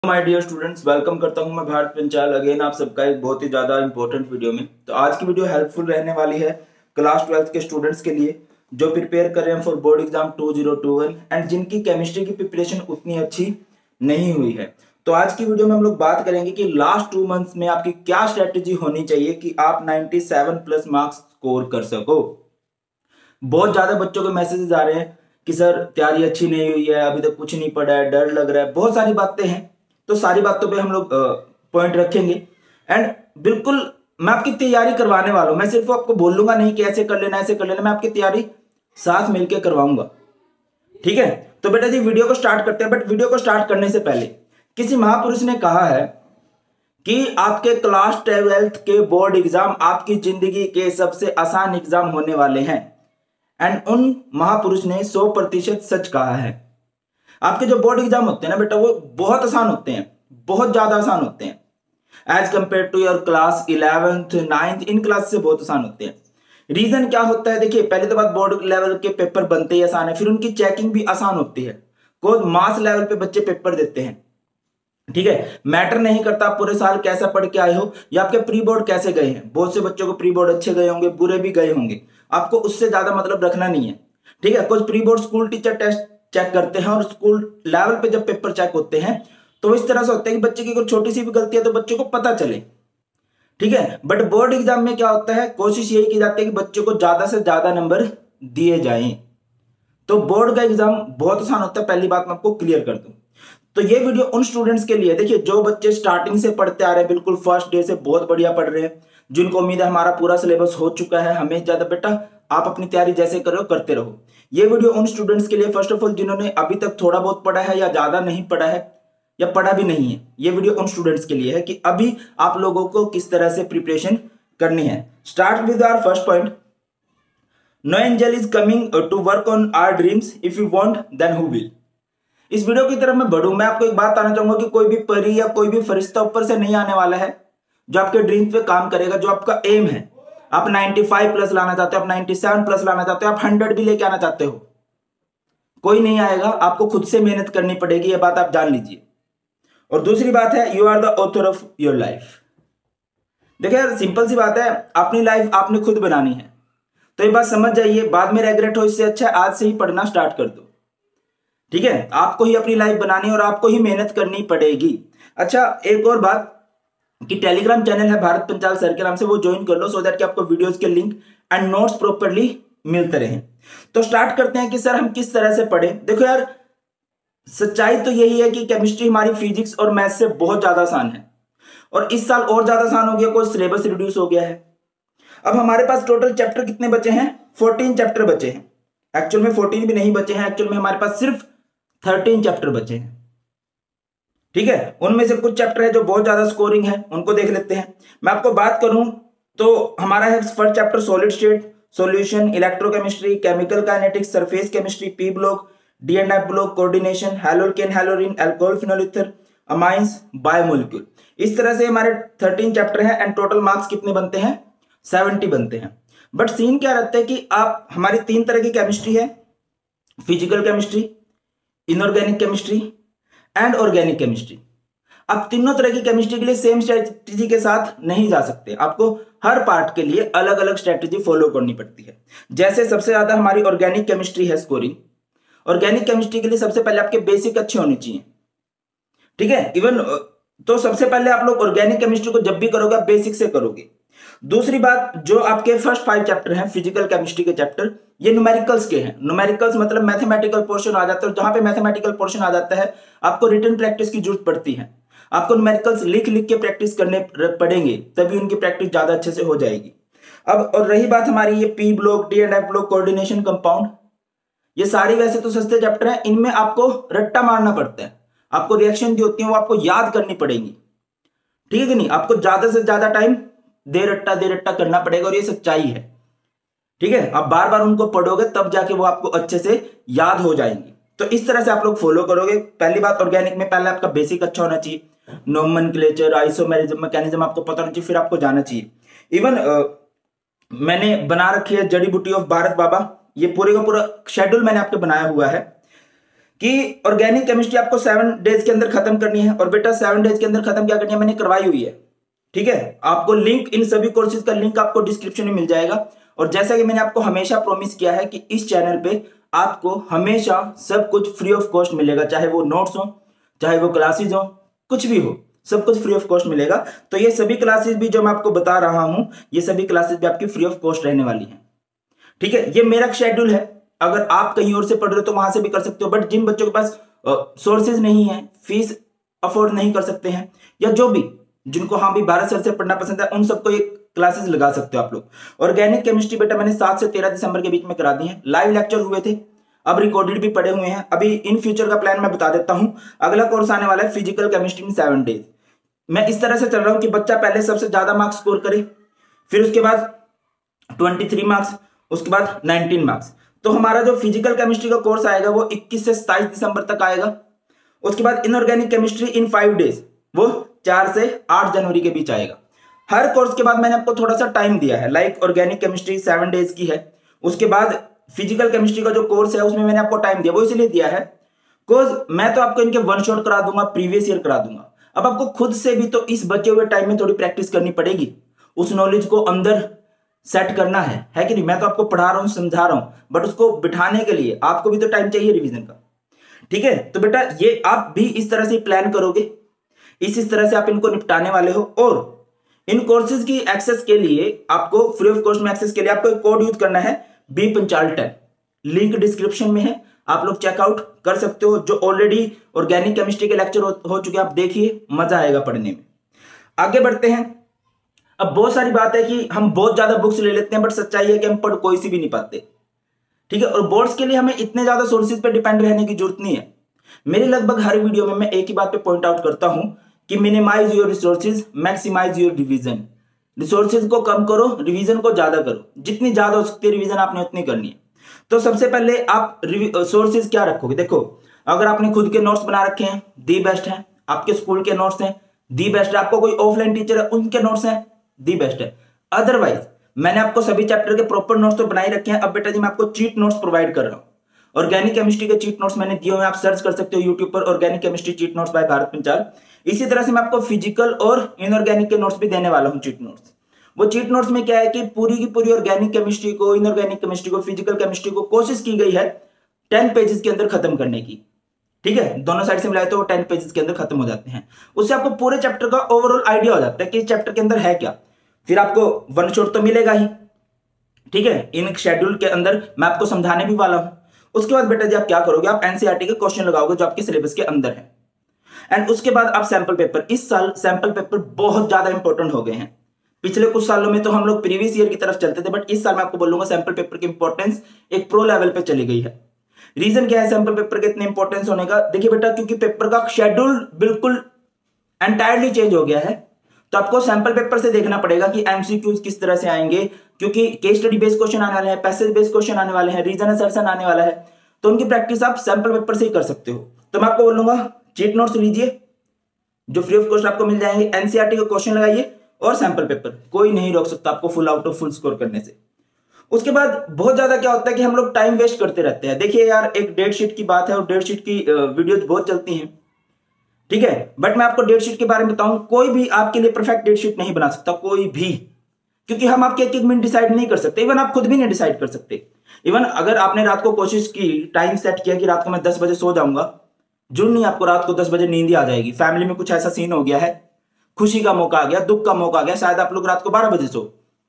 My dear students, welcome करता हूं मैं भारत पंचाल अगेन आप सबका एक बहुत ही ज्यादा इंपॉर्टेंट वीडियो में। तो आज की वीडियो हेल्पफुल रहने वाली है क्लास 12th के स्टूडेंट्स के लिए जो प्रिपेयर कर रहे हैं फॉर बोर्ड एग्जाम 2021 एंड जिनकी केमिस्ट्री की प्रिपरेशन उतनी अच्छी नहीं हुई है। तो आज की वीडियो में हम लोग बात करेंगे कि लास्ट 2 मंथ्स में आपकी क्या स्ट्रेटेजी होनी चाहिए कि आप 97 प्लस मार्क्स स्कोर कर सको। बहुत ज्यादा बच्चों के मैसेजेस आ रहे हैं कि सर तैयारी अच्छी नहीं हुई है, अभी तक कुछ नहीं पढ़ा है, डर लग रहा है, बहुत सारी बातें हैं। तो सारी बातों पे हम लोग पॉइंट रखेंगे एंड बिल्कुल मैं आपकी तैयारी करवाने वाला हूं। मैं सिर्फ आपको बोलूंगा नहीं कि ऐसे कर लेना ऐसे कर लेना, मैं आपकी तैयारी साथ मिलकर करवाऊंगा। ठीक है, तो बेटा जी वीडियो को स्टार्ट करते हैं। बट वीडियो को स्टार्ट करने से पहले किसी महापुरुष ने कहा है कि आपके क्लास 12th के बोर्ड एग्जाम आपकी जिंदगी के सबसे आसान एग्जाम होने वाले हैं। एंड उन महापुरुष ने 100% सच कहा है। आपके जो बोर्ड एग्जाम होते हैं ना बेटा, वो बहुत आसान होते हैं, बहुत ज्यादा आसान होते हैं as compare to your class 11th 9th, इन क्लास से बहुत आसान होते हैं। रीजन क्या होता है, देखिए पहले तो बात बोर्ड लेवल के पेपर बनते ही आसान है, फिर उनकी चेकिंग भी आसान होती है। कोई मास लेवल पे बच्चे पेपर देते हैं। ठीक है, मैटर नहीं करता आप पूरे साल कैसा पढ़ के आए हो या आपके प्री बोर्ड कैसे गए हैं। बहुत से बच्चों को प्री बोर्ड अच्छे गए होंगे, बुरे भी गए होंगे, आपको उससे ज्यादा मतलब रखना नहीं है। ठीक है, कुछ pre board school teacher test check करते हैं और स्कूल लेवल पे जब पेपर चेक होते हैं तो इस तरह से होता है कि बच्चे की कोई छोटी सी भी गलती है तो बच्चे को पता चले। ठीक है, बट बोर्ड एग्जाम में क्या होता है, कोशिश यही की जाती है कि बच्चों को ज्यादा से ज्यादा नंबर दिए जाएं। तो बोर्ड का एग्जाम बहुत आसान होता है, पहली बात मैं आपको क्लियर कर दूं। तो ये वीडियो उन स्टूडेंट्स के लिए, देखिए जो बच्चे स्टार्टिंग से पढ़ते आ रहे हैं, बिल्कुल फर्स्ट डे से बहुत बढ़िया पढ़ रहे हैं, जिनको उम्मीद है हमारा पूरा सिलेबस हो चुका है, हमें ज्यादा बेटा आप अपनी तैयारी जैसे करो करते रहो। ये वीडियो उन स्टूडेंट्स के लिए फर्स्ट ऑफ ऑल जिन्होंने अभी तक थोड़ा बहुत पढ़ा है या ज्यादा नहीं पढ़ा है या पढ़ा भी नहीं है। ये वीडियो उन स्टूडेंट्स के लिए है कि अभी आप लोगों को किस तरह से प्रिपरेशन करनी है। Start with our first point, no angel is coming to work on our dreams, if you want then who will. इस वीडियो की तरफ मैं बढ़ूं, मैं आपको एक बात बताना चाहूंगा कि कोई भी परी या कोई भी फरिश्ता ऊपर से नहीं आने वाला है जो आपके ड्रीम्स पे काम करेगा। जो आपका एम है, आप 95 प्लस लाना चाहते हो, आप 97 प्लस लाना चाहते हो, आप 100 भी लेके आना चाहते हो, कोई नहीं आएगा, आपको खुद से मेहनत करनी पड़ेगी, ये बात आप जान लीजिए। और दूसरी बात है, you are the author of your life. देखिए यार सिंपल सी बात है, अपनी लाइफ आपने खुद बनानी है, तो ये बात समझ जाइए, बाद में रेग्रेट हो इससे अच्छा है आज से ही पढ़ना स्टार्ट कर दो। ठीक है, आपको ही अपनी लाइफ बनानी है और आपको ही मेहनत करनी पड़ेगी। अच्छा एक और बात कि टेलीग्राम चैनल है भारत पंचाल सर के नाम से, वो ज्वाइन कर लो सो दैट कि आपको वीडियोस के लिंक एंड नोट्स प्रॉपर्ली मिलते रहे। तो स्टार्ट करते हैं कि सर हम किस तरह से पढ़े। देखो यार सच्चाई तो यही है कि केमिस्ट्री हमारी फिजिक्स और मैथ से बहुत ज्यादा आसान है और इस साल और ज्यादा आसान हो गया, कोई सिलेबस रिड्यूस हो गया है। अब हमारे पास टोटल चैप्टर कितने बचे हैं, 14 चैप्टर बचे हैं। एक्चुअल में 14 भी नहीं बचे हैं, एक्चुअल में हमारे पास सिर्फ 13 चैप्टर बचे हैं। ठीक है, उनमें से कुछ चैप्टर है जो बहुत ज्यादा स्कोरिंग है, उनको देख लेते हैं। मैं आपको बात करूं तो हमारा है first chapter solid state solution, electrochemistry, chemical kinetics, surface chemistry, p block, d and f block, coordination, haloalkane haloarene, alcohol phenol ether, amines, biomolecule. इस तरह से हमारे 13 चैप्टर हैं एंड टोटल मार्क्स कितने बनते हैं, 70 बनते हैं। बट सीन क्या रहता है कि आप हमारी 3 तरह की केमिस्ट्री है, physical chemistry, inorganic chemistry and organic chemistry. आप तीनों तरह की केमिस्ट्री के लिए सेम स्ट्रेटजी के साथ नहीं जा सकते, आपको हर पार्ट के लिए अलग अलग स्ट्रेटजी फॉलो करनी पड़ती है। जैसे सबसे ज्यादा हमारी ऑर्गेनिक केमिस्ट्री है स्कोरिंग। ऑर्गेनिक केमिस्ट्री के लिए सबसे पहले आपके बेसिक अच्छे होने चाहिए। ठीक है, इवन तो सबसे पहले आप लोग ऑर्गेनिक केमिस्ट्री को जब भी करोगे आप बेसिक से करोगे। दूसरी बात, जो आपके फर्स्ट 5 चैप्टर हैं फिजिकल केमिस्ट्री के चैप्टर, ये न्यूमेरिकल्स के हैं। न्यूमेरिकल्स मतलब मैथमेटिकल पोर्शन आ जाता है, और जहां पे मैथमेटिकल पोर्शन आ जाता है आपको रिटन प्रैक्टिस की जरूरत पड़ती है। आपको न्यूमेरिकल्स लिख लिख के प्रैक्टिस करने पड़ेंगे, तभी उनकी प्रैक्टिस ज्यादा अच्छे से हो जाएगी। अब और रही बात हमारी ये p block, d and f block, coordination, compound, ये सारी वैसे तो सस्ते चैप्टर हैं, इनमें आपको रट्टा मारना पड़ता है, आपको रिएक्शन जो होती है वो आपको याद करनी पड़ेगी। ठीक है कि नहीं, आपको ज्यादा से ज्यादा टाइम दे रट्टा करना पड़ेगा और ये सच्चाई है। ठीक है, आप बार बार उनको पढ़ोगे तब जाके वो आपको अच्छे से याद हो जाएंगी। तो इस तरह से आप लोग फॉलो करोगे। पहली बात, ऑर्गेनिक में पहले आपका बेसिक अच्छा होना चाहिए, नोमेनक्लेचर, आइसोमेरिज्म, मैकेनिज्म आपको पता होना चाहिए, फिर आपको जाना चाहिए। इवन मैंने बना रखी है जड़ी बूटी ऑफ भारत बाबा, ये पूरे का पूरा शेड्यूल मैंने आपके बनाया हुआ है कि ऑर्गेनिक केमिस्ट्री आपको 7 डेज के अंदर खत्म करनी है। और बेटा 7 डेज के अंदर खत्म क्या करनी है, मैंने करवाई हुई है। ठीक है, आपको लिंक, इन सभी कोर्सेज का लिंक आपको डिस्क्रिप्शन में मिल जाएगा। और जैसा कि मैंने आपको हमेशा प्रॉमिस किया है कि इस चैनल पे आपको हमेशा सब कुछ फ्री ऑफ कॉस्ट मिलेगा, चाहे वो नोट्स हो, चाहे वो क्लासेज हो, कुछ भी हो, सब कुछ फ्री ऑफ कॉस्ट मिलेगा। तो ये सभी क्लासेज भी जो मैं आपको बता रहा हूं, ये सभी क्लासेज भी आपकी फ्री ऑफ कॉस्ट रहने वाली हैं। ठीक है, ये मेरा शेड्यूल है। अगर आप कहीं और से पढ़ रहे हो तो वहां से भी कर सकते हो, बट जिन बच्चों के पास सोर्सेज नहीं है, फीस अफोर्ड नहीं कर सकते हैं, या जो भी जिनको हाँ भी भारत सर से पढ़ना पसंद है, उन सबको ये क्लासेस लगा सकते हो आप लोग। ऑर्गेनिक केमिस्ट्री बेटा मैंने 7 से 13 दिसंबर के बीच में करा दी है। लाइव लेक्चर हुए थे, अब रिकॉर्डेड भी पड़े हुए हैं। अभी इन फ्यूचर का प्लान मैं बता देता हूं। अगला कोर्स आने वाला है फिजिकल केमिस्ट्री इन 7 डेज। मैं इस तरह से चल रहा हूं कि बच्चा पहले सबसे ज्यादा मार्क्स स्कोर करे, फिर उसके बाद 23 मार्क्स, उसके बाद 19 मार्क्स। तो हमारा जो फिजिकल केमिस्ट्री का कोर्स आएगा वो 21 से 27 दिसंबर तक आएगा। उसके बाद इनऑर्गेनिक केमिस्ट्री इन 5 डेज, वो 4 से 8 जनवरी के बीच आएगा। हर कोर्स के बाद मैंने आपको थोड़ा सा टाइम दिया है। लाइक ऑर्गेनिक केमिस्ट्री 7 डेज की है, उसके बाद फिजिकल केमिस्ट्री का जो कोर्स है उसमें मैंने आपको टाइम दिया, वो इसलिए दिया है बिकॉज मैं तो आपको इनके वन शॉट करा दूंगा, प्रीवियस ईयर करा दूंगा। अब आपको खुद से भी तो इस बचे हुए टाइम में थोड़ी प्रैक्टिस करनी पड़ेगी, उस नॉलेज को अंदर सेट करना है कि नहीं। मैं तो आपको पढ़ा रहा हूं, समझा रहा हूं, बट उसको बिठाने के लिए आपको भी तो टाइम चाहिए रिवीजन का। ठीक है, तो बेटा ये आप भी इस तरह से प्लान करोगे, इस तरह से आप इनको निपटाने वाले हो। और इन कोर्सेज की एक्सेस के लिए आपको फ्री ऑफ कॉस्ट में एक्सेस के लिए आपको एक कोड यूज करना है, B1510। लिंक डिस्क्रिप्शन में है, आप लोग चेकआउट कर सकते हो। जो ऑलरेडी ऑर्गेनिक केमिस्ट्री के लेक्चर हो चुके हैं, आप देखिए, मजा आएगा पढ़ने में। आगे बढ़ते हैं। अब बहुत सारी बात है कि हम बहुत ज्यादा बुक्स ले लेते हैं, बट सच्चाई है कि हम पढ़ कोई सी भी नहीं पाते। ठीक है, और बोर्ड्स के लिए हमें इतने ज्यादा सोर्सेज पे डिपेंड रहने की जरूरत नहीं है। मेरे लगभग हर वीडियो में मैं एक ही बात पे पॉइंट आउट करता हूं कि minimise your resources, maximise your revision. Resources को कम करो, रिवीजन को ज्यादा करो। जितनी ज्यादा हो सकती है रिवीजन आपने उतनी करनी है। तो सबसे पहले आप सोर्सेज क्या रखोगे, देखो अगर आपने खुद के नोट्स बना रखे हैं, दी बेस्ट है। आपके स्कूल के नोट्स हैं, दी बेस्ट है। आपको कोई ऑफलाइन टीचर है, उनके नोट्स हैं, दी बेस्ट है। अदरवाइज मैंने आपको सभी चैप्टर के प्रॉपर नोट्स तो बनाए रखे हैं। अब बेटा जी मैं आपको चीट नोट्स प्रोवाइड कर रहा हूं। ऑर्गेनिक केमिस्ट्री के चीट नोट्स मैंने दिए हुए हैं, आप सर्च कर सकते हो यूट्यूब पर, organic chemistry cheat notes by Bharat Panchal. इसी तरह से मैं आपको फिजिकल और इनऑर्गेनिक के नोट्स भी देने वाला हूं, चीट नोट्स। वो चीट नोट्स में क्या है कि पूरी की पूरी ऑर्गेनिक केमिस्ट्री को, इनऑर्गेनिक केमिस्ट्री को, फिजिकल केमिस्ट्री को कोशिश की गई है 10 पेजेस के अंदर खत्म करने की। ठीक है, दोनों साइड से मिलाए तो 10 पेजेस के अंदर खत्म हो जाते हैं। उससे आपको पूरे चैप्टर का ओवरऑल आइडिया हो जाता है कि इस चैप्टर के अंदर है क्या। फिर आपको वन शॉट तो मिलेगा ही। ठीक है, इन शेड्यूल के अंदर मैं आपको समझाने भी वाला हूं। उसके बाद बेटा जी आप क्या करोगे, आप एनसीईआरटी के क्वेश्चन लगाओगे जो आपके सिलेबस के अंदर है। एंड उसके बाद आप सैंपल पेपर, इस साल सैंपल पेपर बहुत ज्यादा इंपॉर्टेंट हो गए हैं। पिछले कुछ सालों में तो हम लोग प्रीवियस ईयर की तरफ चलते थे, बट इस साल मैं आपको बोलूंगा सैंपल पेपर की इंपॉर्टेंस एक प्रो लेवल पे चली गई है। रीजन क्या है सैंपल पेपर के इतने इंपॉर्टेंस होने का, देखिए बेटा क्योंकि पेपर का शेड्यूल बिल्कुल एंटायरली चेंज हो गया है। तो आपको सैंपल पेपर से देखना पड़ेगा कि एमसीक्यूज किस तरह से आएंगे, क्योंकि केस स्टडी बेस्ड क्वेश्चन आने वाले हैं, पैसेज बेस्ड क्वेश्चन आने वाले हैं, रीजन असर्शन आने वाला है। तो उनकी प्रैक्टिस आप सैंपल पेपर से ही कर सकते हो। तो मैं आपको बोलूंगा चीट नोट्स लीजिए जो फ्री ऑफ कॉस्ट आपको मिल जाएंगे, एनसीईआरटी के क्वेश्चन लगाइए और सैंपल पेपर। कोई नहीं रोक सकता आपको full out of full score करने से। उसके बाद बहुत ज्यादा क्या होता है कि हम लोग टाइम वेस्ट करते रहते हैं। देखिए यार, एक डेट शीट की बात है और डेट शीट की वीडियोज बहुत चलती हैं। ठीक है, बट मैं आपको डेट शीट के बारे में बताऊं, कोई भी आपके लिए परफेक्ट डेट शीट नहीं बना सकता, कोई भी। क्योंकि हम आपके एक मिनट डिसाइड नहीं कर सकते, इवन आप खुद भी नहीं डिसाइड कर सकते। इवन अगर आपने रात को कोशिश की, टाइम सेट किया कि रात को मैं 10 बजे सो जाऊंगा, जरूर नहीं आपको रात को 10 बजे नींद ही आ जाएगी। फैमिली में कुछ ऐसा सीन हो गया है, खुशी का मौका आ गया, दुख का मौका आ गया, शायद आप लोग रात को 12 बजे सो।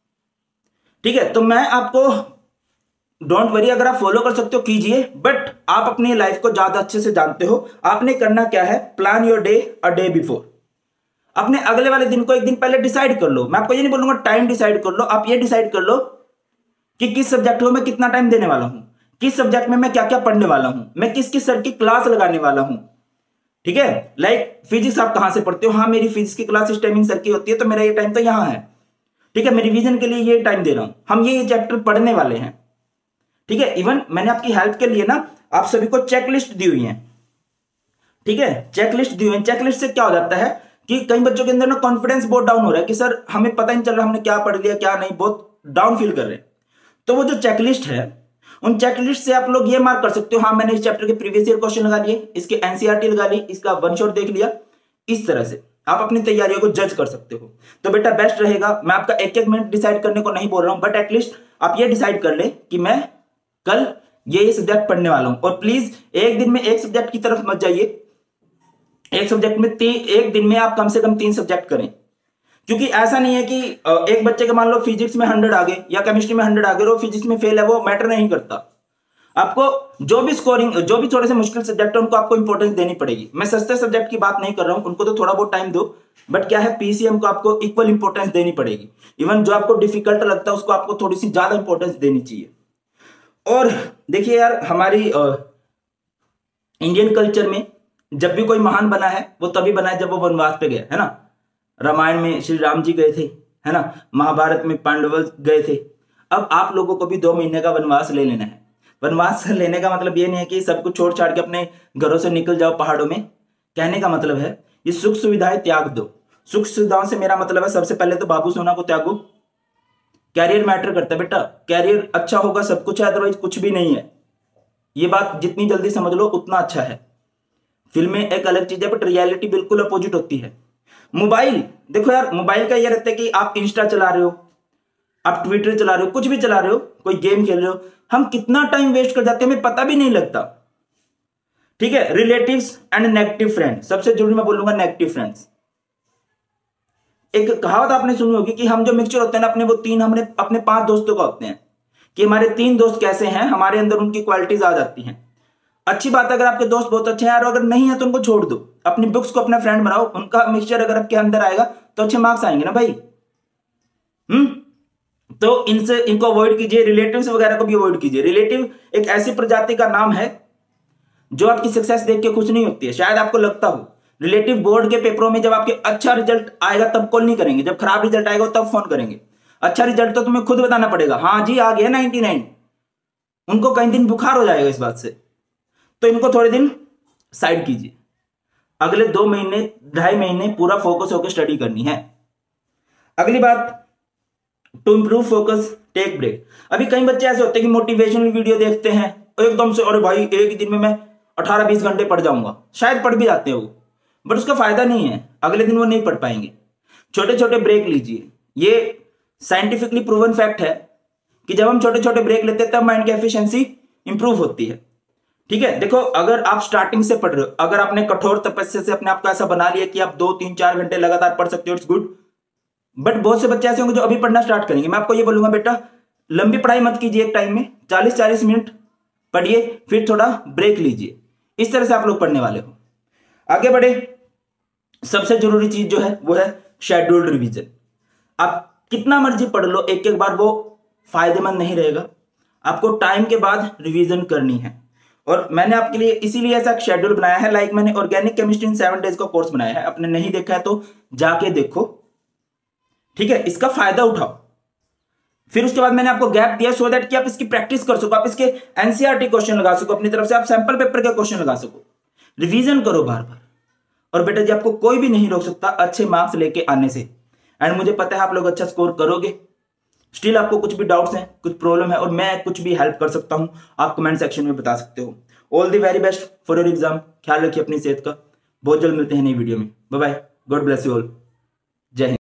ठीक है, तो मैं आपको डोंट वरी, अगर आप फॉलो कर सकते हो कीजिए, बट आप अपनी लाइफ को ज्यादा अच्छे से जानते हो। आपने करना क्या है, plan your day a day before. अपने अगले वाले दिन को एक दिन पहले डिसाइड कर लो। मैं आपको ये नहीं बोलूंगा टाइम डिसाइड कर लो, आप ये डिसाइड कर लो कि किस सब्जेक्ट में मैं कितना टाइम देने वाला हूं, किस सब्जेक्ट में मैं क्या क्या पढ़ने वाला हूं, मैं किस किस सर की क्लास लगाने वाला हूं। ठीक है, लाइक फिजिक्स आप कहां से पढ़ते हो, हाँ मेरी फिजिक्स की क्लास इस टाइमिंग सर की होती है, तो मेरा ये टाइम तो यहां है। ठीक है, मैं रिवीजन के लिए ये टाइम दे रहा हूं, हम ये चैप्टर पढ़ने वाले हैं। ठीक है, इवन मैंने आपकी हेल्प के लिए ना आप सभी को चेकलिस्ट दी हुई है। ठीक है, चेकलिस्ट दी हुई है। चेकलिस्ट से क्या हो जाता है कि कई बच्चों के अंदर ना कॉन्फिडेंस बहुत डाउन हो रहा है कि सर हमें पता नहीं चल रहा हमने क्या पढ़ लिया क्या नहीं, बहुत डाउन फील कर रहे हैं। तो वो जो चेकलिस्ट है उन चेकलिस्ट से आप लोग ये मार्क कर सकते हो, हाँ मैंने इस चैप्टर के प्रीवियस ईयर क्वेश्चन लगा लिए, इसके एनसीईआरटी लगा ली, इसका वन शॉट देख लिया। इस तरह से आप अपनी तैयारियों को जज कर सकते हो। तो बेटा बेस्ट रहेगा, मैं आपका एक एक मिनट डिसाइड करने को नहीं बोल रहा हूं, बट एटलीस्ट आप ये डिसाइड कर ले कि मैं कल ये सब्जेक्ट पढ़ने वाला हूं। और प्लीज एक दिन में एक सब्जेक्ट की तरफ मत जाइए, एक सब्जेक्ट में एक दिन में आप कम से कम 3 सब्जेक्ट करें। क्योंकि ऐसा नहीं है कि एक बच्चे के मान लो फिजिक्स में 100 आ गए या केमिस्ट्री में 100 आ गए, वो फिजिक्स में फेल है, वो मैटर नहीं करता। आपको जो भी थोड़े से मुश्किल सब्जेक्ट है उनको आपको इंपॉर्टेंस देनी पड़ेगी। मैं सस्ते सब्जेक्ट की बात नहीं कर रहा हूं, उनको तो थोड़ा बहुत टाइम दो, बट क्या है पीसीएम को आपको इक्वल इंपॉर्टेंस देनी पड़ेगी। इवन जो आपको डिफिकल्ट लगता है उसको आपको थोड़ी सी ज्यादा इंपॉर्टेंस देनी चाहिए। और देखिए यार, हमारी इंडियन कल्चर में जब भी कोई महान बना है वो तभी बना है जब वो वनवास पे गया है ना। रामायण में श्री राम जी गए थे, है ना, महाभारत में पांडव गए थे। अब आप लोगों को भी 2 महीने का वनवास ले लेना है। वनवास लेने का मतलब ये नहीं है कि सब कुछ छोड़ छाड़ के अपने घरों से निकल जाओ पहाड़ों में। कहने का मतलब है ये सुख सुविधाएं त्याग दो। सुख सुविधाओं से मेरा मतलब है सबसे पहले तो बाबू सोना को त्यागो। कैरियर मैटर करता है बेटा, कैरियर अच्छा होगा सब कुछ है, अदरवाइज कुछ भी नहीं है। ये बात जितनी जल्दी समझ लो उतना अच्छा है। फिल्में एक अलग चीज है, बट रियलिटी बिल्कुल अपोजिट होती है। मोबाइल देखो यार, मोबाइल का ये रहता है कि आप इंस्टा चला रहे हो, आप ट्विटर चला रहे हो, कुछ भी चला रहे हो, कोई गेम खेल रहे हो, हम कितना टाइम वेस्ट कर जाते हैं हमें पता भी नहीं लगता। ठीक है, रिलेटिव्स एंड नेगेटिव फ्रेंड, सबसे जरूरी मैं बोलूंगा नेगेटिव फ्रेंड्स। एक कहावत आपने सुनी होगी कि हम जो मिक्सचर होते हैं ना अपने, वो 3 हमने अपने 5 दोस्तों का होते हैं, कि हमारे 3 दोस्त कैसे हैं, हमारे अंदर उनकी क्वालिटीज आ जाती हैं। अच्छी बात है अगर आपके दोस्त बहुत अच्छे हैं, और अगर नहीं है तो उनको छोड़ दो, अपनी बुक्स को अपना फ्रेंड बनाओ, उनका मिक्सचर अगर आपके अंदर आएगा तो अच्छे मार्क्स आएंगे ना भाई। तो इनको अवॉइड कीजिए, रिलेटिव्स वगैरह को भी अवॉइड कीजिए। रिलेटिव एक ऐसी प्रजाति का नाम है जो आपकी सक्सेस देख के खुश नहीं होती है। शायद आपको लगता हो रिलेटिव बोर्ड के पेपरों में जब आपके अच्छा रिजल्ट आएगा तब कॉल नहीं करेंगे, जब खराब रिजल्ट आएगा तब फोन करेंगे। अच्छा रिजल्ट तो तुम्हें खुद बताना पड़ेगा, हाँ जी आ गया 99। उनको कई दिन बुखार हो जाएगा इस बात से। तो इनको थोड़े दिन साइड कीजिए, अगले 2 महीने 2.5 महीने पूरा फोकस होकर स्टडी करनी है। अगली बात, to improve focus take break. अभी कई बच्चे ऐसे होते हैं कि मोटिवेशनल वीडियो देखते हैं एकदम से, अरे भाई एक दिन में मैं 18-20 घंटे पढ़ जाऊंगा, शायद पढ़ भी जाते हैं वो, बट उसका फायदा नहीं है, अगले दिन वो नहीं पढ़ पाएंगे। छोटे छोटे ब्रेक लीजिए। ये साइंटिफिकली प्रूवन फैक्ट है कि जब हम छोटे छोटे ब्रेक लेते हैं तब माइंड की एफिशिएंसी इंप्रूव होती है। ठीक है, देखो अगर आप स्टार्टिंग से पढ़ रहे हो, अगर आपने कठोर तपस्या से अपने आप को ऐसा बना लिया कि आप 2-3-4 घंटे लगातार पढ़ सकते हो, इट्स गुड। बट बहुत से बच्चे ऐसे होंगे जो अभी पढ़ना स्टार्ट करेंगे। मैं आपको ये बोलूंगा बेटा, लंबी पढ़ाई मत कीजिए, एक टाइम में 40-40 मिनट पढ़िए, फिर थोड़ा ब्रेक लीजिए। इस तरह से आप लोग पढ़ने वाले हो। आगे बढ़े, सबसे जरूरी चीज जो है वो है शेड्यूल्ड रिवीजन। आप कितना मर्जी पढ़ लो, एक एक बार वो फायदेमंद नहीं रहेगा। आपको टाइम के बाद रिवीजन करनी है, और मैंने आपके लिए इसीलिए ऐसा शेड्यूल बनाया है। लाइक मैंने ऑर्गेनिक केमिस्ट्री इन 7 डेज का कोर्स बनाया है, आपने नहीं देखा है तो जाके देखो। ठीक है, इसका फायदा उठाओ। फिर उसके बाद मैंने आपको गैप दिया सो दैट कि आप इसकी प्रैक्टिस कर सको, आप इसके एनसीईआरटी क्वेश्चन लगा सको अपनी तरफ से, आप सैंपल पेपर के क्वेश्चन लगा सको। रिवीजन करो बार बार, और बेटा जी आपको कोई भी नहीं रोक सकता अच्छे मार्क्स लेके आने से। एंड मुझे पता है आप लोग अच्छा स्कोर करोगे। स्टिल आपको कुछ भी डाउट्स हैं, कुछ प्रॉब्लम है, और मैं कुछ भी हेल्प कर सकता हूं, आप कमेंट सेक्शन में बता सकते हो। All the very best for your exam. ख्याल रखिए अपनी सेहत का। बहुत जल्द मिलते हैं नई वीडियो में। Bye bye, God bless you all. जय हिंद।